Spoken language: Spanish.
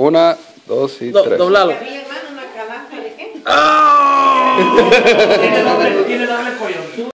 1, 2 y 3. Doblalo. Mi hermano, una canasta de qué. ¡Ah! Tiene doble coyuntura.